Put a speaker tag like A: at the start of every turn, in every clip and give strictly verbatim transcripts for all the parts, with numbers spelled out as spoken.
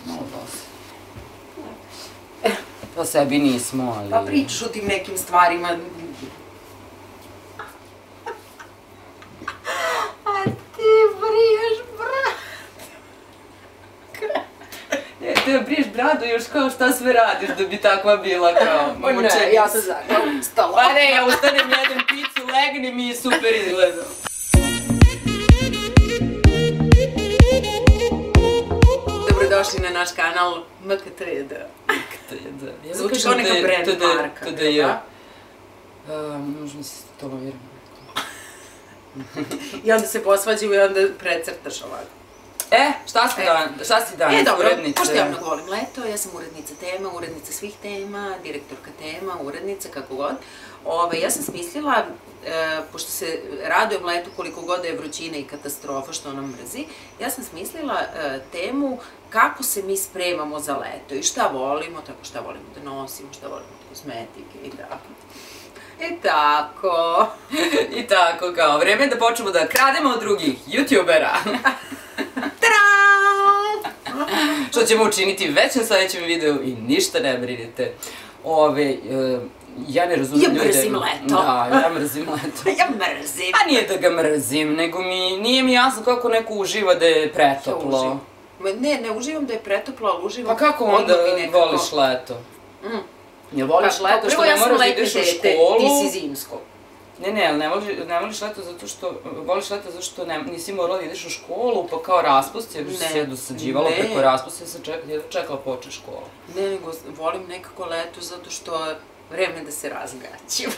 A: malo dosta. Pa sebi nismo, ali...
B: Pa pričaš o tim nekim stvarima. A ti briješ bradu.
A: Ne, te briješ bradu još kao šta sve radiš da bi takva bila kao mučenica.
B: Ne, ja sam zakao ustala.
A: Pa ne, ja ustanem, jedem picu, legnem i super izgledam.
B: Dobrodošli na naš kanal M K T D. Zvučiš kao neka brand marka.
A: T D J. Možda mi se to vjerujem.
B: I onda se posvađaju i onda precrtaš ovako.
A: E, šta si danas,
B: E, dobro,
A: urednice?
B: pošto ja mnogo volim leto, ja sam urednica tema, urednica svih tema, direktorka tema, urednica, kako god. Ja sam smislila, pošto se radujem letu koliko god je vrućina i katastrofa što ona mrzi, ja sam smislila temu kako se mi spremamo za leto i šta volimo, tako šta volimo da nosimo, šta volimo od kozmetike i tako. I tako.
A: I tako, kao vreme da počnemo da krademo od drugih youtubera. Što ćemo učiniti već na sljedećem videu i ništa ne brinite. Ove, ja ne razumijem ljude...
B: Ja mrzim leto.
A: Da, ja mrzim leto.
B: Ja mrzim.
A: Pa nije da ga mrzim, nego mi nije mi jasno kako neko uživa da je pretoplo.
B: Ne, ne uživam da je pretoplo, ali uživam...
A: Pa kako onda voliš leto? Jel voliš leto što ne moraš da ideš u školu?
B: Ti si zimsko.
A: Ne, ne, ali ne voliš leto zato što, voliš leto zato što nisi morala da ideš u školu, pa kao raspust, jer se je dosađivalo preko raspusta, jer sam čekala počet škola.
B: Ne, nego volim nekako leto zato što je vreme da se razgaćim.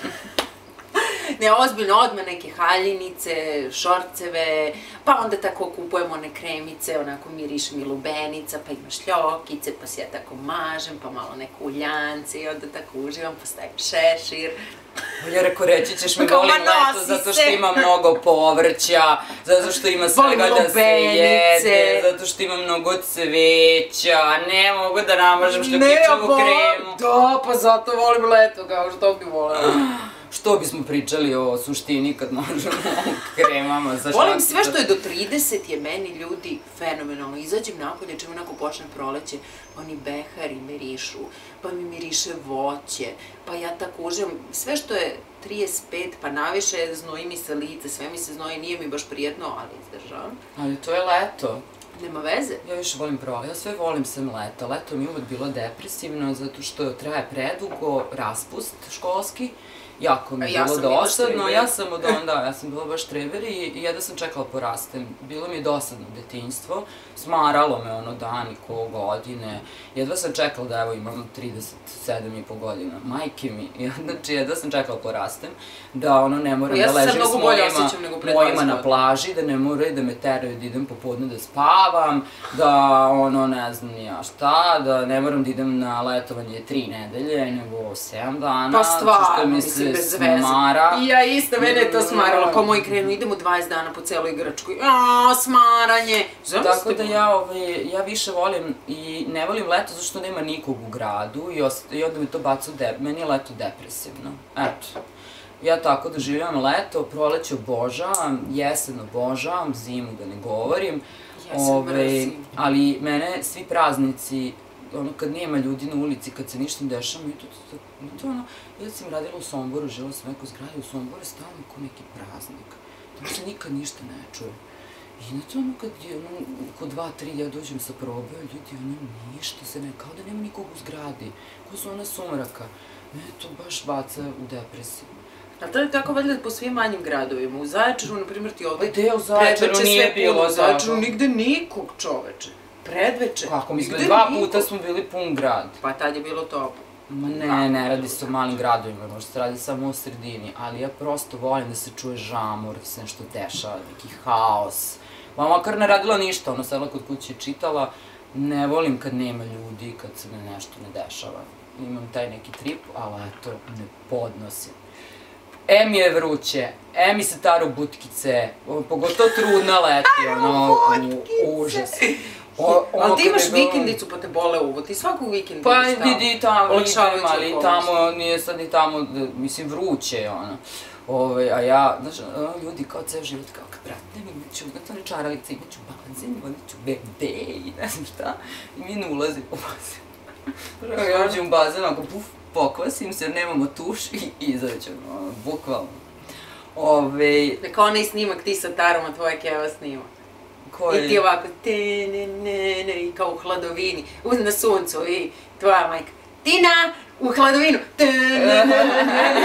B: Ne, ozbiljno, odmah neke haljinice, šorceve, pa onda tako kupujemo one kremice, onako miriše mi lubenica, pa ima šljokice, pa se ja tako mažem, pa malo neko uljance i onda tako uživam, pa stavim šešir.
A: Ja reko, reći ćeš mi volim leto zato što ima mnogo povrća, zato što ima svega da se jede, zato što ima mnogo cveća, ne mogu da namažem šljokićevu kremu.
B: Da, pa zato volim leto, kao što bi volila.
A: Što bismo pričali o suštini kad možemo kremama za šljokicu?
B: Volim sve što je do trideset je meni, ljudi, fenomenalno. Izađem napolje, čemu onako počne proleće, oni behari mirišu, pa mi miriše voće, pa ja tako uživam. Sve što je trideset pet, pa naviše, znoji mi se lice, sve mi se znoji, nije mi baš prijetno, ali izdržavam.
A: Ali to je leto.
B: Nema veze.
A: Ja više volim prolje, ja sve volim sem leta. Leto mi je uvek bilo depresivno, zato što traje predugo, raspust školski. Jako mi je bilo dosadno, ja sam od onda, ja sam bila baš treber i jedva sam čekala porastem. Bilo mi je dosadno detinjstvo, smaralo me ono dan i ko godine, jedva sam čekala da evo imam trideset sedam i po godina, majke mi, znači jedva sam čekala porastem, da ono ne moram da ležem s mojima na plaži, da ne moraju da me teraju da idem popodne da spavam, da ono ne znam ni ja šta, da ne moram da idem na letovanje tri nedelje, nego sedam dana.
B: Pa stvarno, mislim, bez veze. I ja isto, mene je to smaralo, kao moji krenu, idemo dvadeset dana po celoj Grčkoj, aaa, smaranje.
A: Tako da ja više volim i ne volim leto zato što nema nikog u gradu i onda mi to baca u depresiju, meni je leto depresivno, eto. Ja tako doživljavam leto, proleće obožavam, jesen obožavam, zimu da ne govorim.
B: Jesen mrzim.
A: Ali mene svi praznici, ono kad nema ljudi na ulici, kad se ništa ne dešava, mi to ono, ja sam radila u Somboru, živjela sam neko zgradi u Somboru, stavljam ko neki praznik. Tamo se nikad ništa ne čuje. I znate ono kad je, ono, oko dva, tri ja dođem sa probaju, ljudi, ono ništa se ne, kao da nema nikog u zgradi, ko su ona sumraka. Mene to baš baca u depresiju.
B: A to je tako valjda po svim manjim gradovima. U Zaječaru, na primjer, ti ovdje
A: predveče sve puno.
B: U Zaječaru nigde nikog, čoveče. Predveče.
A: Kako, mislim, dva puta smo bili pun grad.
B: Pa tad je bilo topo.
A: Ma ne, ne radi se o malim gradovima, možda se radi samo u sredini, ali ja prosto volim da se čuje žamor, da se nešto dešava, neki haos. Makar ne radila ništa, ono sedla kod kuće i čitala, ne volim kad nema ljudi, kad se me nešto ne dešava. Imam taj neki trip, ali eto, ne podnosim. E mi je vruće, e mi se taru butkice, pogotovo trudna leti, ono, užas.
B: Ali ti imaš vikendicu pa te bole uvo, ti svakog vikenda
A: pa idi tamo, idem, ali tamo nije sad ni tamo, mislim vruće je ono. a ja, znaš, ljudi kao ceo život, kao kad pratim, imaću ugatone čaravice, imaću bazen, vodit ću bebe i ne znam šta, i mi ne ulazim u bazen. Ja uđem u bazen, ako puf, pokvasim se, jer nemamo tuš i izađem, bukvalno.
B: Neka onaj snimak ti sa tarom, a tvoja keva snima. I ti ovako, te ne ne ne, i kao u hladovini, na suncu i tvoja majka, Tina, u hladovinu, te ne ne ne.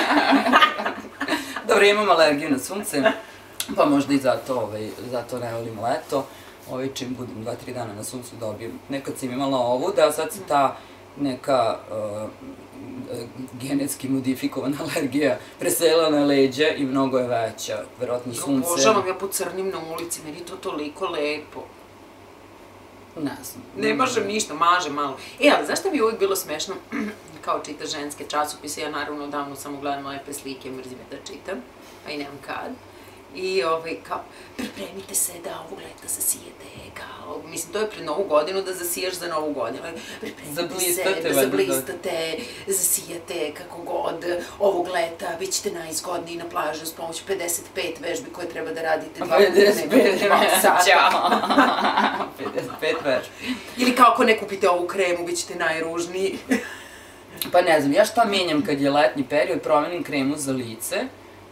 A: Dobro, imam alergiju na sunce, pa možda i zato ne volim leto. Čim budem dva, tri dana na suncu dobijem. Nekad sam imala ovu, da sad se ta neka genetski modifikovana alergija preselila na leđa i mnogo je veća, verovatno sunce.
B: Obožavam, ja pocrnim na ulici, meni je to toliko lepo.
A: Ne znam.
B: Ne mažem ništa, mažem malo. E, ali znaš šta mi je uvijek bilo smešno? Kao čita ženske časopise, ja naravno davno samo gledam lepe slike, mrzim je da čitam, a i nemam kad. I kao, pripremite se da ovog leta zasijete, kao, mislim, to je pred novu godinu da zasijaš za novu godinu. Pripremite se da zablistate, zasijete kako god, ovog leta bit ćete najizgodniji na plaži s pomoću pedeset pet vežbi koje treba da radite
A: pedeset pet sata. pedeset pet vežbi.
B: Ili kao ako ne kupite ovu kremu, bit ćete najružniji.
A: Pa ne znam, ja šta menjam kad je letnji period, promenim kremu za lice,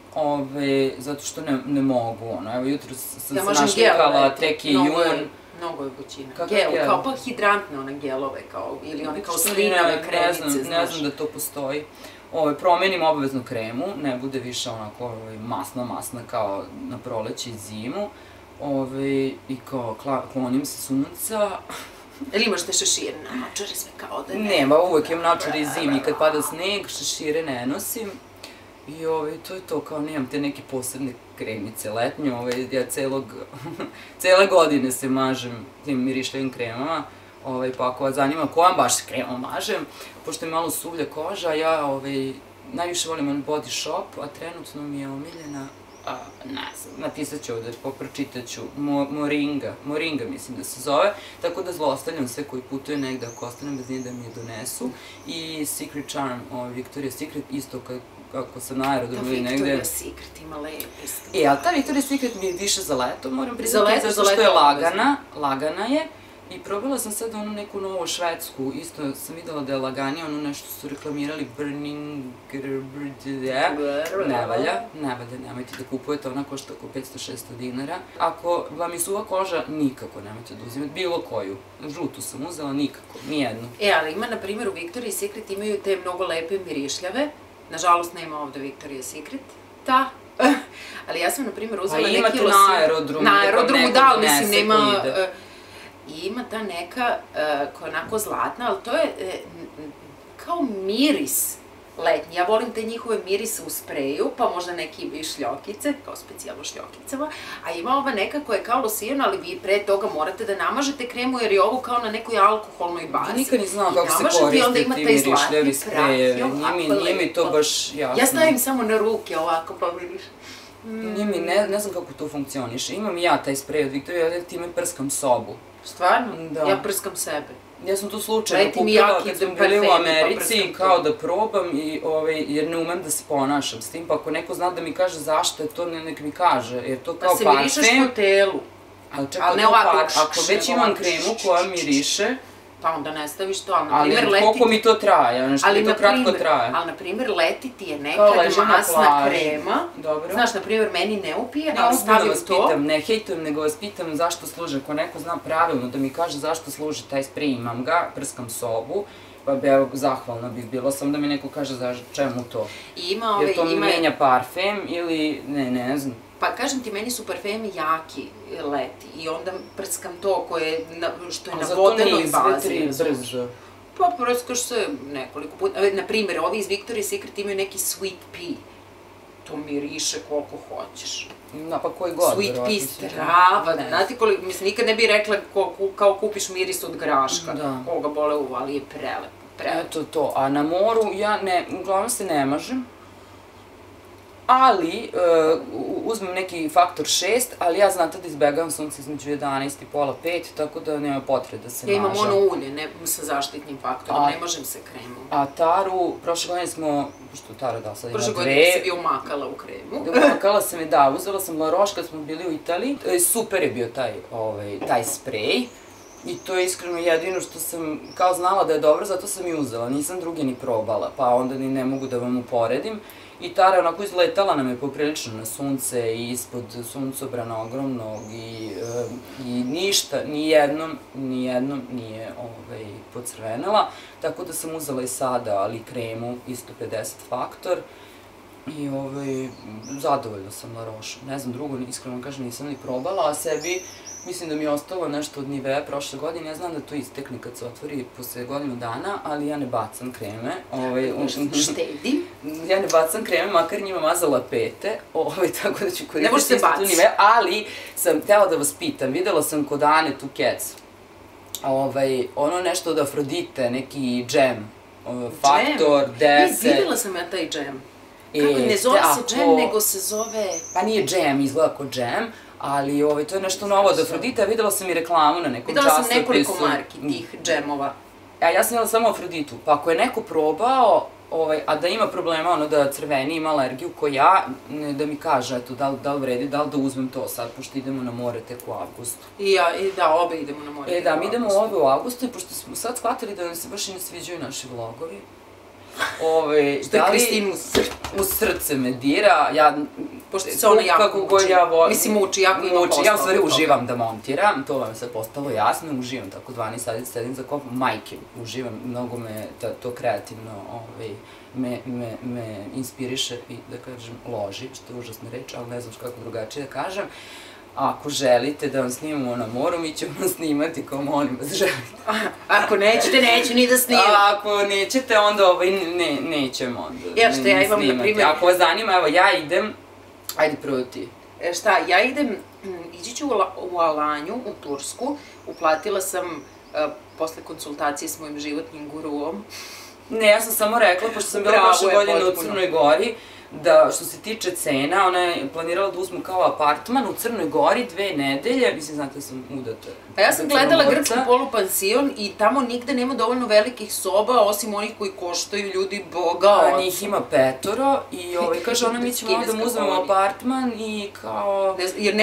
A: zato što ne mogu, ono, evo jutro sam se našlikala Treki Jun.
B: Mnogo je bućina. Gel, kao pa hidrantne one gelove, ili one kao slinave kremice, znaš.
A: Ne znam da to postoji. Promenim obavezno kremu, ne bude više onako masna, masna kao na proleće i zimu. I kao klonim se sunca.
B: Ili imaš te šešire na naočare sve kao da ne?
A: Nema, uvek imam naočare i zimi, kad pada sneg, šešire ne nosim. I to je to, kao nemam te neke posebne kremice letnje, ja cele godine se mažem tim mirišljivim kremama, pa ako vas zanima kojom baš kremom mažem, pošto je malo suvlja koža, ja najviše volim on Body Shop, a trenutno mi je omiljena, ne znam, napisat ću ovde, pročitat ću, Moringa, Moringa mislim da se zove, tako da zlostavljam sve koji putuje negde, ako ostanem bez nje da mi je donesu, i Secret Charm, Victoria's Secret, isto kako sam na aerodromu ili negde.
B: Victoria's Secret ima lepe stvari.
A: E, ali ta Victoria's Secret mi je više za leto, moram priznati, zato što je lagana, lagana je, i probala sam sad onu neku novu švedsku, isto sam videla da je laganija, ono nešto su reklamirali, Burning, ne valja, ne valja, nemojte da kupujete, ona košta oko petsto do šesto dinara. Ako vam je suva koža, nikako nemojte da uzimate, bilo koju, žutu sam uzela, nikako, nijednu.
B: E, ali ima, na primjer, u Victoria's Secret imaju te mnogo lepe mirišljave, nažalost nema ovde Victoria's Secret, ta, ali ja sam, na primjer, uzela neki losion.
A: Pa imate na aerodromu,
B: na aerodromu, da, ali mislim, nema. I ima ta neka, koja je onako zlatna, ali to je kao miris letnji. Ja volim te njihove mirise u spreju, pa možda neki šljokice, kao specijalno šljokicama, a ima ova neka koja je kao losion, ali vi pre toga morate da namažete kremu, jer je ovo kao na nekoj alkoholnoj bazi.
A: Nikad ne znam kako se koriste ti mirišljavi sprejevi, nije mi to baš jasno.
B: Ja stavim samo na ruke ovako, pa vidiš.
A: Nije mi, ne znam kako to funkcioniše. Imam i ja taj sprej od Victoria, ja time prskam sobu.
B: Stvarno? Ja prskam sebe.
A: Ja sam to slučajno kupila kad sam bili u Americi, kao da probam, jer ne umem da se ponašam s tim, pa ako neko zna da mi kaže zašto je to, nek mi kaže, jer to kao parfem.
B: Da se mirišeš po telu.
A: Ali čekaj, ako već imam kremu koja miriše,
B: pa onda ne staviš to, ali
A: na primjer leti... Ali koliko mi to traje, nešto mi to kratko traje.
B: Ali na primjer leti ti je nekad masna krema, znaš, na primjer meni ne upije, ali stavim to...
A: Ne vas pitam, ne hejtujem, nego vas pitam zašto služe, ako neko zna pravilno da mi kaže zašto služi taj sprej, imam ga, prskam sobu, pa bi evo, zahvalna bih bila, sam da mi neko kaže za čemu to. Jer to mi menja parfem ili, ne, ne znam.
B: Pa kažem ti, meni su parfemi jaki leti i onda prskam to što je na vodenoj bazi.
A: Zato ne izvetri brzo.
B: Pa prskaš se nekoliko puta. Naprimjer, ovi iz Victoria's Secret imaju neki Sweet Pea. To miriše koliko hoćeš.
A: Da, pa koji god.
B: Sweet Pea strava. Znate koliko, mislim, nikad ne bih rekla kao kupiš miris od graška. Koga bole uvo, ali je prelepo.
A: Eto to, a na moru ja ne, uglavnom se ne mažem. ali uzmem neki faktor šest, ali ja znam tada izbegavam sunce između jedanaest i pola pet, tako da nema potrebe da se mažem.
B: Ja imam ono ulje, ne sa zaštitnim faktorom, ne možem se kremom.
A: A taru, prošle godine smo, pošto Tara da sad ima dve...
B: Prošle godine si bio umakala u kremu.
A: Umakala sam je, da, uzela sam La Roche kad smo bili u Italiji. Super je bio taj sprej. I to je iskreno jedino što sam kao znala da je dobro, zato sam i uzela, nisam druge ni probala, pa onda ni ne mogu da vam uporedim. I Tara onako izletala nam je poprilično na sunce i ispod suncobrana ogromnog i ništa, nijednom, nijednom nije pocrvenela. Tako da sam uzela i sada, ali kremu, isto pedeset faktor. I zadovoljna sam La Roche. Ne znam, drugo, iskreno kažem, nisam ni probala, a sebi mislim da mi je ostalo nešto od Nivea prošle godine. Ja znam da to istekne kad se otvori posle godinu dana, ali ja ne bacam kreme.
B: Štedi?
A: Ja ne bacam kreme, makar njima mazala pete, tako da ću koristiti isto tu Nivea, ali sam htela da vas pitam, videla sam kod Ane tu kec, ono nešto od Afrodite, neki džem, faktor, deset.
B: Videla sam ja taj džem. Kako, ne zove se džem, nego se zove...
A: Pa nije džem, izgleda kao džem, ali to je nešto novo od Afrodite. Videla sam i reklamu na nekom časopisu.
B: Videla sam nekoliko marki tih džemova.
A: A ja sam videla samo Afroditu. Pa ako je neko probao, a da ima problema, ono da crveni, ima alergiju ko ja, da mi kaže, eto, da li vredi, da li da uzmem to sad, pošto idemo na more tek u avgustu.
B: I da, obe idemo na more tek u avgustu.
A: E da, mi idemo obe u avgustu i pošto smo sad shvatili da nam se baš i ne sviđaju naši vlogovi.
B: Što je Kristinu
A: u srce me dira, ja...
B: Pošto se ona jako muči, mislim muči, jako ima posla.
A: Ja u stvari uživam da montiram, to vam je sad postalo jasno, uživam tako dvanaest sati sedim za kopom, majke, uživam, mnogo me to kreativno me inspiriše i da kažem loži, što je užasna reč, ali ne znam kako drugačije da kažem. Ako želite da vam snimamo na moru, mi ćemo vam snimati, kao molim vas, želite.
B: Ako nećete, neću ni da snimam.
A: Ako nećete, onda nećemo
B: snimati.
A: Ako vas zanima, evo ja idem, ajde prvo ti.
B: Šta, ja idem, ići ću u Alanju, u Tursku, uplatila sam posle konsultacije s mojim životnim guruom.
A: Ne, ja sam samo rekla, pošto sam bila prošle godine u Crnoj Gori, da što se tiče cena, ona je planirala da uzmu kao apartman u Crnoj Gori dve nedelje, mislim, znate da sam udata.
B: Pa ja sam gledala grčki polupansion i tamo nigde nema dovoljno velikih soba, osim onih koji koštaju ljudi boga.
A: A njih ima petoro i kaže ona mi ćemo onda da uzmemo apartman i kao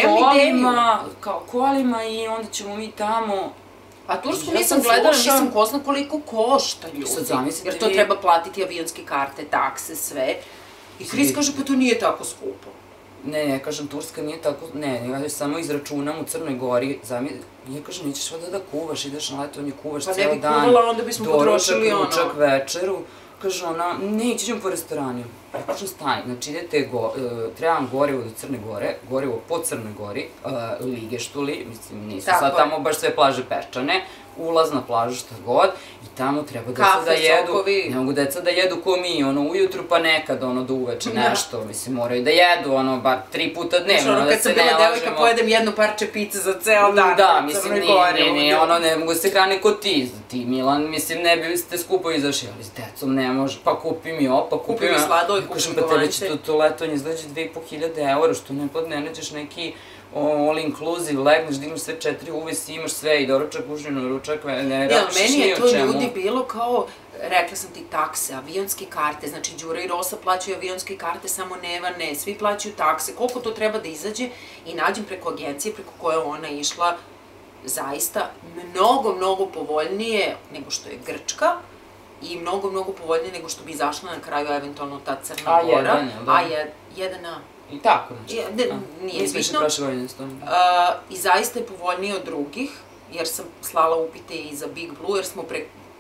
A: kolima, kao kolima i onda ćemo mi tamo...
B: A Tursku nisam gledala, nisam ko zna koliko košta ljudi, jer to treba platiti avionske karte, takse, sve. I Kris kaže, pa to nije tako skupo.
A: Ne, ne, kažem, Turska nije tako, ne, ja samo izračunam u Crnoj Gori, ja kažem, nećeš vada da kuvaš, ideš na letovanje, kuvaš ceo dan,
B: pa ne bi kuvala, onda bismo potrošili ono.
A: Doručak, večeru, kaže ona, ne, ići ćemo po restoraniju. Ja kažem, stani, znači idete, trebam Gorivo do Crne Gore, Gorivo po Crnoj Gori, Ligeštuli, mislim, nisu sad tamo baš sve plaže peščane, ulaz na plažu šta god i tamo treba deca da jedu, ne mogu deca da jedu ko mi, ono ujutru pa nekad ono do uveče nešto, mislim moraju da jedu ono bar tri puta dnevno, da se ne lažemo.
B: Kad sam bila devojka pojedem jedno parče pice za ceo dan.
A: Da, mislim nije, nije, ono ne mogu se hrani ko ti, ti Milan, mislim ne biste skupo izašli, ali s decom ne može, pa kupi mi ovo, pa kupi mi
B: sladolj, kupi mi
A: pa tebe će to letovanje izgledaći dve i po hiljade eura, što ne pod ne nađeš neki all inclusive, legneš da imaš sve četiri uvesi, imaš sve i doručak, užinu, ručak, ne račiš ni o čemu.
B: Meni je to ljudi bilo kao, rekla sam ti takse, avionske karte, znači Đura i Rosa plaćaju avionske karte, samo Neva ne, svi plaćaju takse, koliko to treba da izađe i nađem preko agencije preko koje ona išla, zaista mnogo, mnogo povoljnije nego što je Grčka i mnogo, mnogo povoljnije nego što bi izašla na kraju eventualno ta Crna Gora. A jedan A.
A: I tako, znači.
B: Nije zbično.
A: prošle godine s tom.
B: I zaista je povoljnije od drugih, jer sam slala upite i za Big Blue, jer smo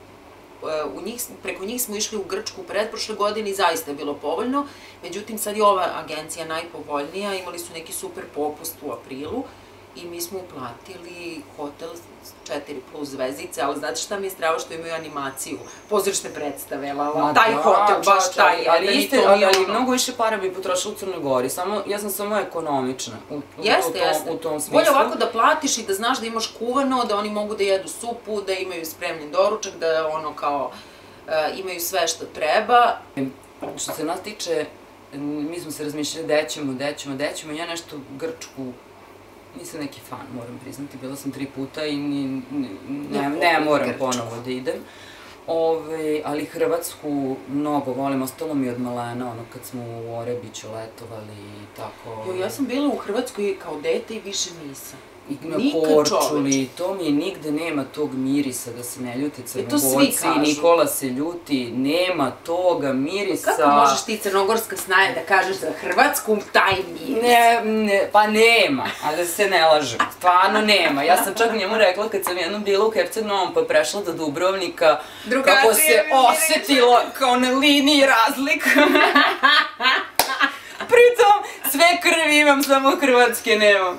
B: preko njih smo išli u Grčku pretprošle godine i zaista je bilo povoljno. Međutim, sad je ova agencija najpovoljnija, imali su neki super popust u aprilu i mi smo uplatili hotel četiri plus zvezdice, ali znate šta mi je strava što imaju animaciju, pozorišne predstave, taj hotel, baš taj,
A: ali ali mnogo više para bi potrošila u Crnoj Gori, ja sam samo ekonomična u tom smislu.
B: Bolje ovako da platiš i da znaš da imaš kuvano, da oni mogu da jedu supu, da imaju spremljen doručak, da ono kao imaju sve što treba.
A: Što se nas tiče, mi smo se razmišljali gde ćemo, gde ćemo, gde ćemo, ja nešto Grčku, nisam neki fan, moram priznati, bila sam tri puta i ne moram ponovo da idem. Ali Hrvatsku mnogo volim, ostalo mi od malena, ono kad smo u Orebiću letovali i tako.
B: Ja sam bila u Hrvatskoj kao dete i više nisam.
A: I na Korčuli, to mi je nigde nema tog mirisa, da se ne ljute Crnogorci, Nikola se ljuti, nema toga mirisa.
B: Kako možeš ti crnogorska snaja da kažeš za Hrvatsku taj miris?
A: Ne, pa nema, ali da se ne lažem, stvarno nema. Ja sam čak njemu rekla kad sam jednom bila u Herceg-Novom pa prešla do Dubrovnika, kako se osetilo kao na liniji razlika. Pritom sve krvi imam, samo Hrvatske nemam.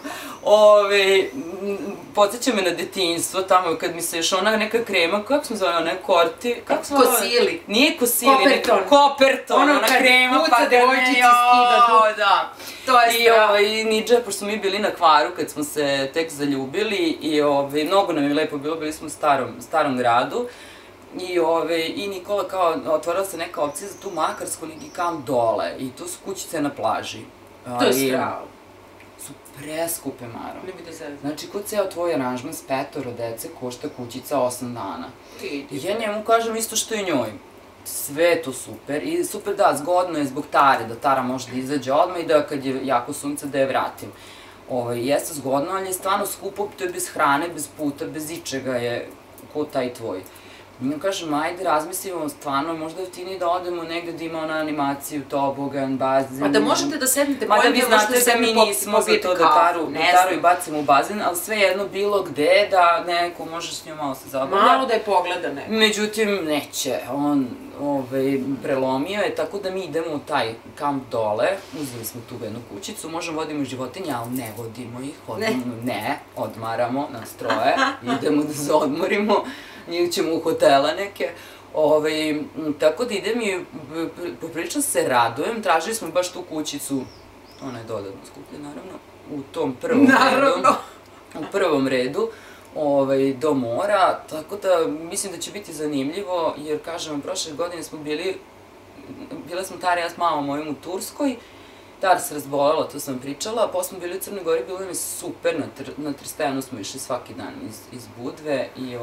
A: Podsjeća me na detinjstvo, tamo kad mi se još ona neka krema, kako smo zvala, ona korti, kako smo zvala?
B: Kosili.
A: Nije kosili, neka Koperton, ona krema, pa da
B: devojčici skida tu.
A: Da.
B: To je strava.
A: I Niđe, pošto smo mi bili na Hvaru kad smo se tek zaljubili i mnogo nam je lepo bilo, bili smo u starom gradu. I Nikola kao, otvorila se neka opcija za tu Makarsku, neki kamp dole i tu su kućice na plaži.
B: To je strava.
A: Su preskupe, Maro.
B: Nemoj da zezam.
A: Znači, kod ceo tvoj aranžman s petoro dece košta kućica osam dana. I ja njemu kažem isto što i njoj. Sve je to super. I super, da, zgodno je zbog Tare, da Tara može da izađe odmah i da kad je jako sunce da je vratim. Jeste zgodno, ali je stvarno skupo, to je bez hrane, bez puta, bez ičega je ko taj tvoj. Ja kažem, ajde, razmislimo, stvarno, možda jeftinije da odemo negde da ima ona animaciju, tobogan, bazen.
B: Pa da možete da sednete
A: mada vi znate da mi nismo za to da Taru i bacimo u bazen, ali sve jedno bilo gde da neko može s njom malo se zabavlja.
B: Malo da je pogleda neko.
A: Međutim, neće, on prelomio je, tako da mi idemo u taj kamp dole, uzeli smo tu jednu kućicu, možemo vodimo životinje, ali ne vodimo ih, ne, odmaramo nas troje, idemo da se odmorimo. Njih ćemo u hotela neke, tako da idem i popričam se, radujem, tražili smo baš tu kućicu, ona je dodatno skuplja naravno, u tom prvom redu, u prvom redu, do mora, tako da mislim da će biti zanimljivo, jer kažem vam, prošle godine smo bili, bila smo Tara i ja s mamom mojom u Turskoj, Tara se razbolela, to sam pričala, posle smo bili u Crnoj Gori, bilo nam je super, na Trstenu smo išli svaki dan iz Budve i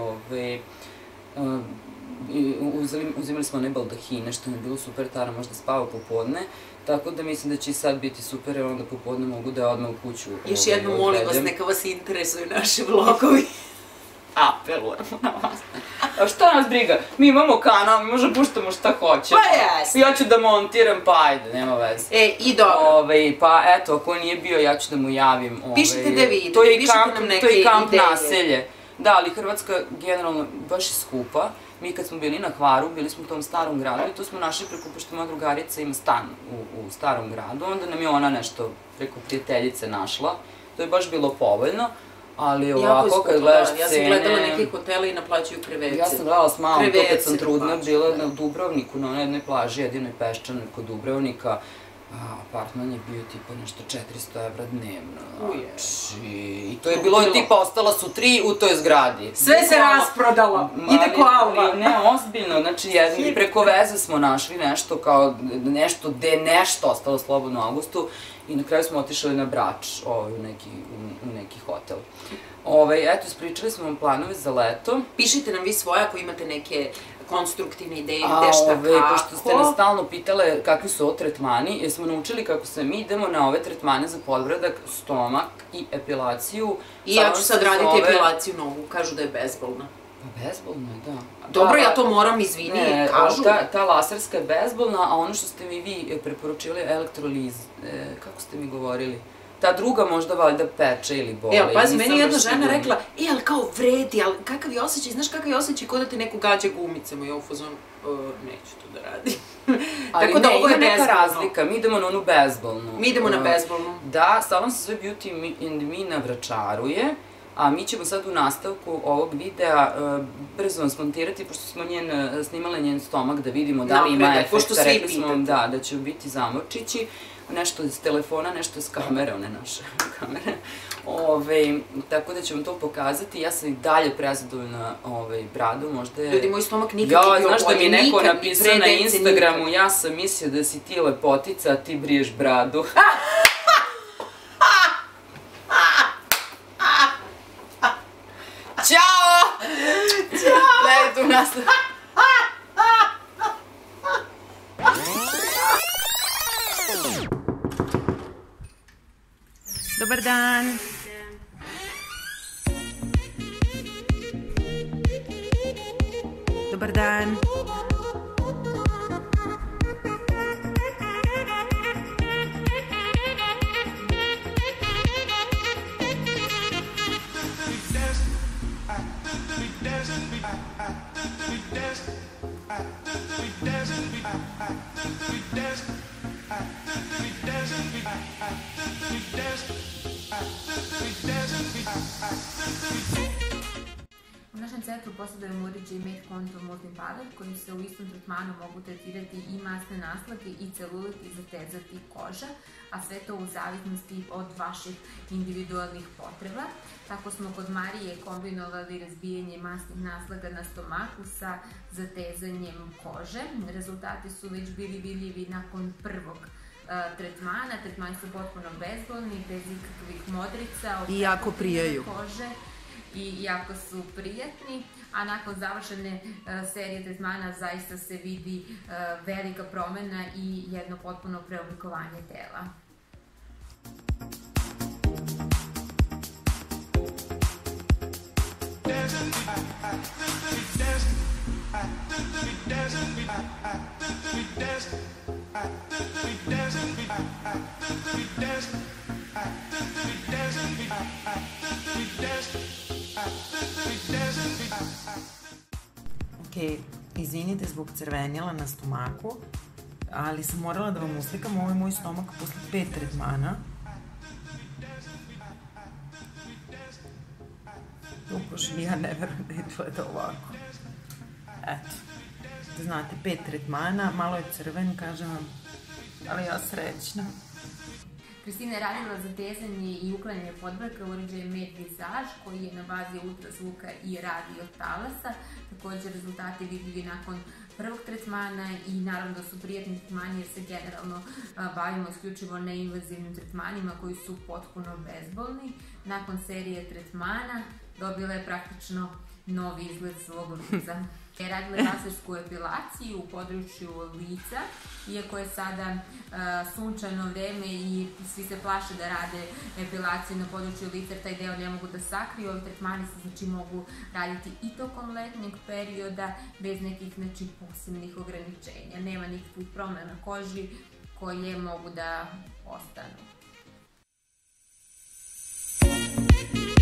A: uzimali smo one baldahine, što nam je bilo super, Tara možda spava popodne, tako da mislim da će i sad biti super, jer onda popodne mogu da odmah u kuću.
B: Još jednom molim vas, neka vas interesuju naši vlogovi.
A: Apelujemo na vas. A šta nas briga? Mi imamo kanal, mi možemo puštamo šta hoćemo.
B: Pa jes.
A: Ja ću da montiram, pa ajde, nema veze.
B: E, i dobro.
A: Pa eto, ako nije bio, ja ću da mu javim.
B: Pišite da vidite, pišite nam neke ideje.
A: To je i kamp naselje. Da, ali Hrvatska generalno baš je skupa. Mi kad smo bili na Hvaru, bili smo u tom starom gradu i tu smo našli preko, pošto moja drugarica ima stan u starom gradu, onda nam je ona nešto preko prijateljice našla. To je baš bilo povoljno. Ali ovako, kad gledaš cene...
B: Ja sam gledala neke hotele i naplaćuju krevece.
A: Ja sam gledala s mamom to kad sam trudna, bila na Dubrovniku, na jednoj plaži, jedinoj peščanoj kod Dubrovnika. Apartman je bio tipa nešto četiristo evra dnevno. Znači... I to je bilo tipa, ostala su tri u toj zgradi.
B: Sve se rasprodalo. Ide ko Alba.
A: Ne, ozbiljno. Znači, preko veze smo našli nešto kao nešto, gde je nešto ostalo slobodno u avgustu. I na kraju smo otišli na Brač, u neki hotel. Eto, ispričali smo vam planove za leto.
B: Pišite nam vi svoje ako imate neke konstruktivne ideje, gde šta kako.
A: Pošto ste nas stalno pitale kakvi su ovo tretmani, jer smo naučili kako se mi idemo na ove tretmane za podbradak, stomak i epilaciju.
B: I ja ću sad raditi epilaciju novu, kažu da je bezbolna.
A: Pa bezbolna je, da.
B: Dobro, ja to moram, izvini, kažu.
A: Ta laserska je bezbolna, a ono što ste mi vi preporučili, elektroliz, kako ste mi govorili? Ta druga možda valjda peče ili boli.
B: Evo, pazi, meni je jedna žena rekla, e, ali kao vredi, ali kakav je osjećaj, znaš kakav je osjećaj kod da te neko gađa gumicama i ovo fazon, neću to da radim.
A: Ali ne, ima neka razlika, mi idemo na onu bezbolnu.
B: Mi idemo na bezbolnu.
A: Da, salon se zove Beauty and Me na Vračaru je, a mi ćemo sad u nastavku ovog videa brzo vam smontirati, pošto smo snimali njen stomak da vidimo da li ima efekta.
B: Pošto svi pitate.
A: Da, da će biti zamorčići. nešto iz telefona, nešto iz kamere, one naše kamere. Ove, tako da ću vam to pokazati. Ja sam i dalje prezadovoljna bradu, možda je...
B: Ljudi, moj stomak nikad nije bio bolji, nikad.
A: Ja, znaš da mi je neko napisao na Instagramu, ja sam mislio da si ti lepotica, a ti briješ bradu. Ćao! Ćao! Gledajte u nastavu.
B: Dobar dan. Dobar dan.
C: U našem centru posjedujemo uređaj Med Contour Multipower kojim se u istom tretmanu mogu tretirati i masne naslage i celulit i zatezati koža, a sve to u zavisnosti od vaših individualnih potreba. Tako smo kod Marije kombinovali razbijanje masnih naslaga na stomaku sa zatezanjem kože. Rezultati su već bili vidljivi nakon prvog tretmana. Tretmani su potpuno bezbolni, bez ikakvih modrica.
B: I jako prijaju.
C: I jako su prijatni, a nakon završene serije tretmana zaista se vidi velika promena i jedno potpuno preoblikovanje tela.
B: Ok, izvinite zbog crvenila na stomaku, ali sam morala da vam uslikam, ovo je moj stomak posle pet tretmana. Upoši, ja ne verujem da izgleda ovako. Eto, znate, pet tretmana, malo je crven, kažem vam, ali ja srećna.
C: Kristina je radila zatezanje i uklanjanje podbraka u uređaju Med Visage koji je na bazi ultrazvuka i radio talasa. Također rezultati vidljivi nakon prvog tretmana i naravno da su prijatni tretmani jer se generalno bavimo isključivo neinvazivnim tretmanima koji su potpuno bezbolni. Nakon serije tretmana dobila je praktično novi izgled svog lica. Je radila lasersku epilaciju u području lica, iako je sada sunčano vreme i svi se plaše da rade epilaciju na području lica jer taj deo ne mogu da sakriju. Ovi tretmani se znači mogu raditi i tokom letnjeg perioda bez nekih znači posebnih ograničenja. Nema nikakvih promena na koži koje mogu da ostanu.